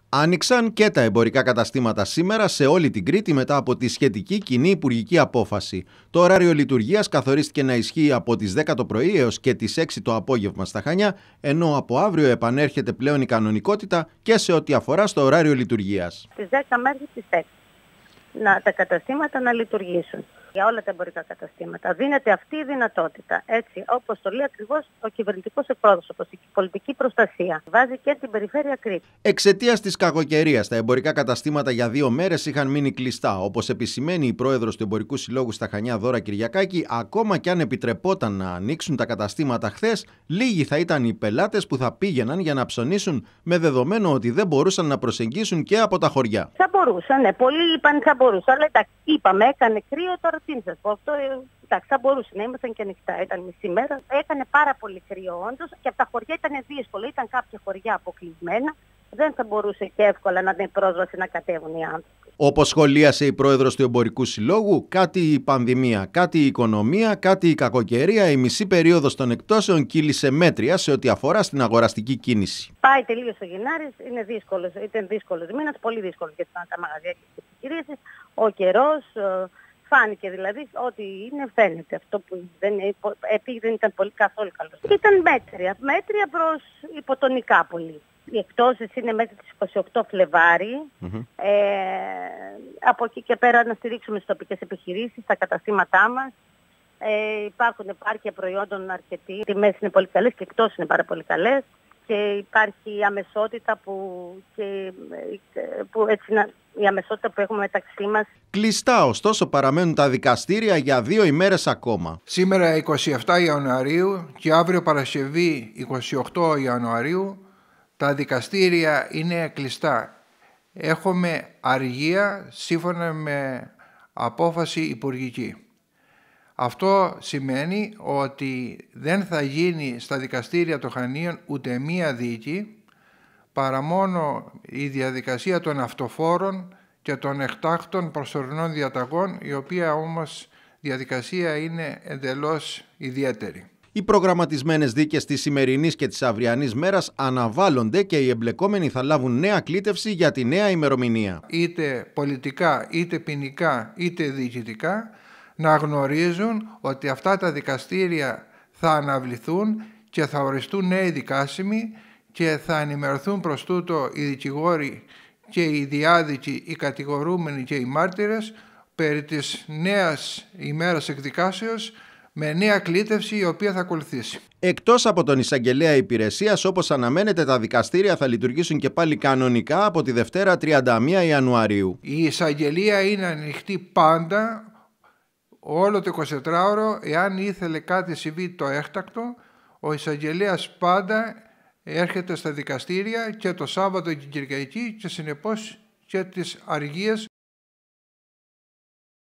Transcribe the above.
Άνοιξαν και τα εμπορικά καταστήματα σήμερα σε όλη την Κρήτη μετά από τη σχετική κοινή υπουργική απόφαση. Το ωράριο λειτουργίας καθορίστηκε να ισχύει από τις 10 το πρωί έως και τις 6 το απόγευμα στα Χανιά, ενώ από αύριο επανέρχεται πλέον η κανονικότητα και σε ό,τι αφορά στο ωράριο λειτουργίας. Στις 10 μέχρι τις 6 τα καταστήματα να λειτουργήσουν. Για όλα τα εμπορικά καταστήματα δίνεται αυτή η δυνατότητα. Έτσι, όπως το λέει ακριβώς ο κυβερνητικός εκπρόσωπος, η πολιτική προστασία. Βάζει και την περιφέρεια Κρήτη. Εξαιτίας της κακοκαιρίας, τα εμπορικά καταστήματα για 2 μέρες είχαν μείνει κλειστά. Όπως επισημαίνει η πρόεδρος του Εμπορικού Συλλόγου στα Χανιά, Δώρα Κυριακάκη, ακόμα κι αν επιτρεπόταν να ανοίξουν τα καταστήματα χθες, λίγοι θα ήταν οι πελάτες που θα πήγαιναν για να ψωνίσουν, με δεδομένο ότι δεν μπορούσαν να προσεγγίσουν και από τα χωριά. Θα μπορούσαν, ναι. Πολλοί είπαν θα μπορούσαν. Αλλά εντάξει, είπαμε, έκανε κρύο, τώρα τι να σας πω. Αυτό εντάξει, θα μπορούσε να ήμασταν και ανοιχτά. Ήταν μισή μέρα. Έκανε πάρα πολύ κρύο όντως και από τα χωριά ήταν δύσκολο. Ήταν κάποια χωριά αποκλεισμένα. Δεν θα μπορούσε και εύκολα να είναι πρόσβαση να κατέβουν οι άνθρωποι. Όπως σχολίασε η πρόεδρος του Εμπορικού Συλλόγου, κάτι η πανδημία, κάτι η οικονομία, κάτι η κακοκαιρία, η μισή περίοδος των εκτόσεων κύλησε μέτρια σε ό,τι αφορά στην αγοραστική κίνηση. Πάει τελείως ο Γενάρης, ήταν δύσκολος μήνας, πολύ δύσκολος για τα μαγαζιά και τις επιχειρήσεις. Ο καιρός φάνηκε δηλαδή ότι φαίνεται αυτό που δεν ήταν πολύ καθόλου καλό. Ήταν μέτρια προς υποτονικά πολύ. Οι εκτόσεις είναι μέχρι τις 28 Φλεβάρι. Από εκεί και πέρα να στηρίξουμε τις τοπικές επιχειρήσεις, τα καταστήματά μας. Υπάρχουν επάρκεια προϊόντων αρκετοί. Οι τιμές είναι πολύ καλές και εκτός είναι πάρα πολύ καλές. Και υπάρχει η αμεσότητα η αμεσότητα που έχουμε μεταξύ μας. Κλειστά ωστόσο παραμένουν τα δικαστήρια για 2 ημέρες ακόμα. Σήμερα 27 Ιανουαρίου και αύριο Παρασκευή 28 Ιανουαρίου τα δικαστήρια είναι κλειστά. Έχουμε αργία σύμφωνα με απόφαση υπουργική. Αυτό σημαίνει ότι δεν θα γίνει στα δικαστήρια των Χανίων ούτε μία δίκη, παρά μόνο η διαδικασία των αυτοφόρων και των εκτάκτων προσωρινών διαταγών, η οποία όμως διαδικασία είναι εντελώς ιδιαίτερη. Οι προγραμματισμένες δίκες της σημερινής και της αυριανής μέρας αναβάλλονται και οι εμπλεκόμενοι θα λάβουν νέα κλήτευση για τη νέα ημερομηνία. Είτε πολιτικά, είτε ποινικά, είτε διοικητικά, να γνωρίζουν ότι αυτά τα δικαστήρια θα αναβληθούν και θα οριστούν νέοι δικάσιμοι και θα ενημερωθούν προς τούτο οι δικηγόροι και οι διάδικοι, οι κατηγορούμενοι και οι μάρτυρες περί της νέας ημέρας εκδικάσεως με νέα κλήτευση η οποία θα ακολουθήσει. Εκτός από τον εισαγγελέα υπηρεσίας, όπως αναμένεται, τα δικαστήρια θα λειτουργήσουν και πάλι κανονικά από τη Δευτέρα 31 Ιανουαρίου. Η εισαγγελία είναι ανοιχτή πάντα, όλο το 24ωρο. Εάν ήθελε κάτι συμβεί το έκτακτο, ο εισαγγελέας πάντα έρχεται στα δικαστήρια και το Σάββατο και την Κυριακή και συνεπώς και τις αργίες